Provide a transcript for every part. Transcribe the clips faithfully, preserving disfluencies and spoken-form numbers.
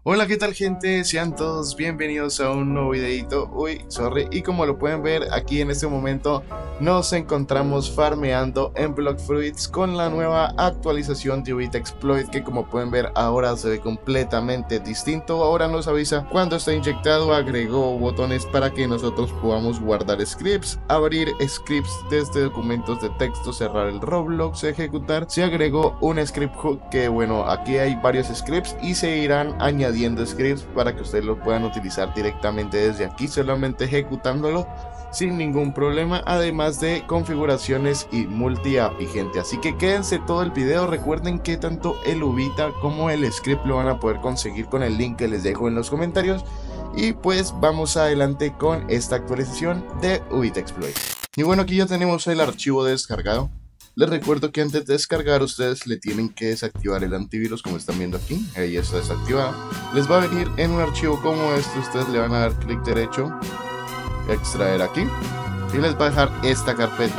Hola, ¿qué tal, gente? Sean todos bienvenidos a un nuevo videito. Uy, sorry. Y como lo pueden ver aquí en este momento, nos encontramos farmeando en Block Fruits con la nueva actualización de Ubita Exploit, que como pueden ver ahora se ve completamente distinto. Ahora nos avisa cuando está inyectado, agregó botones para que nosotros podamos guardar scripts, abrir scripts desde documentos de texto, cerrar el Roblox, ejecutar. Se agregó un script hook que, bueno, aquí hay varios scripts y se irán añadiendo scripts para que ustedes lo puedan utilizar directamente desde aquí, solamente ejecutándolo sin ningún problema, además de configuraciones y multi A P I, gente. Así que quédense todo el video. Recuerden que tanto el Ubita como el script lo van a poder conseguir con el link que les dejo en los comentarios. Y pues vamos adelante con esta actualización de Ubita Exploit. Y bueno, aquí ya tenemos el archivo descargado. Les recuerdo que antes de descargar ustedes le tienen que desactivar el antivirus, como están viendo aquí. Ahí ya está desactivado. Les va a venir en un archivo como este. Ustedes le van a dar clic derecho, extraer aquí, y les va a dejar esta carpeta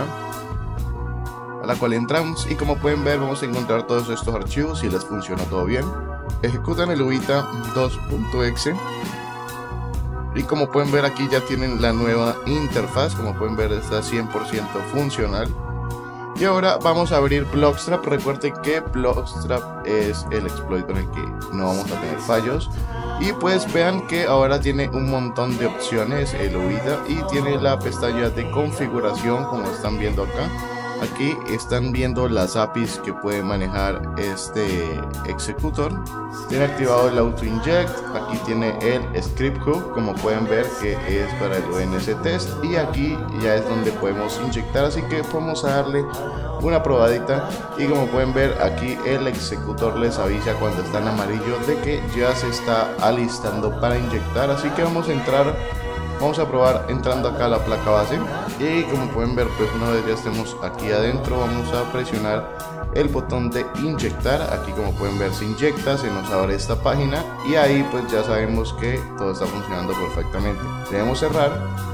a la cual entramos. Y como pueden ver, vamos a encontrar todos estos archivos y les funciona todo bien. Ejecutan el ubita dos punto exe. Y como pueden ver, aquí ya tienen la nueva interfaz. Como pueden ver, está cien por ciento funcional. Y ahora vamos a abrir Blockstrap. Recuerden que Blockstrap es el exploit con el que no vamos a tener fallos. Y pues vean que ahora tiene un montón de opciones el Ubita, y tiene la pestaña de configuración, como están viendo acá. Aquí están viendo las A P Is que puede manejar este executor. Tiene activado el auto inject. Aquí tiene el script hook, como pueden ver, que es para el O N S test. Y aquí ya es donde podemos inyectar, así que vamos a darle una probadita. Y como pueden ver, aquí el executor les avisa cuando está en amarillo de que ya se está alistando para inyectar. Así que vamos a entrar. Vamos a probar entrando acá a la placa base. Y como pueden ver, pues una vez ya estemos aquí adentro, vamos a presionar el botón de inyectar. Aquí, como pueden ver, se inyecta, se nos abre esta página y ahí pues ya sabemos que todo está funcionando perfectamente. Debemos cerrar.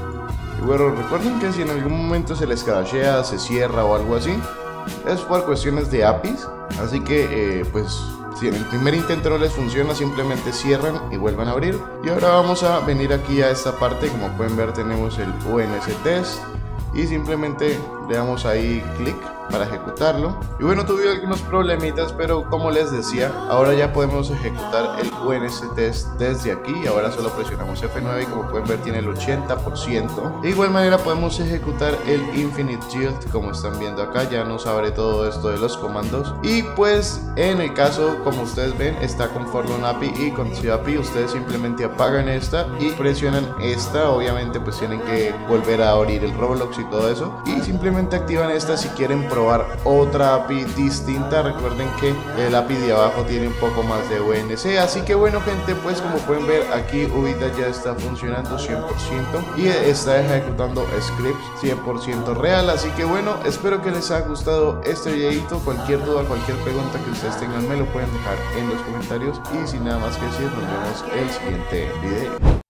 Y bueno, recuerden que si en algún momento se les crashea, se cierra o algo así, es por cuestiones de A P Is. Así que eh, pues si en el primer intento no les funciona, simplemente cierran y vuelvan a abrir. Y ahora vamos a venir aquí a esta parte. Como pueden ver, tenemos el O N S test y simplemente le damos ahí clic para ejecutarlo. Y bueno, tuve algunos problemitas, pero como les decía, ahora ya podemos ejecutar el O N S test desde aquí. Ahora solo presionamos F nueve y como pueden ver tiene el ochenta por ciento. De igual manera podemos ejecutar el Infinite Yield, como están viendo acá. Ya nos abre todo esto de los comandos. Y pues en el caso, como ustedes ven, está con For Loan A P I y con C A P I. Ustedes simplemente apagan esta y presionan esta. Obviamente pues tienen que volver a abrir el Roblox y todo eso, y simplemente activan esta si quieren probar otra A P I distinta. Recuerden que el A P I de abajo tiene un poco más de O N C. Así que bueno, gente, pues como pueden ver, aquí Ubita ya está funcionando cien por ciento y está ejecutando scripts cien por ciento real. Así que bueno, espero que les haya gustado este videito. Cualquier duda, cualquier pregunta que ustedes tengan, me lo pueden dejar en los comentarios. Y sin nada más que decir, nos vemos el siguiente video.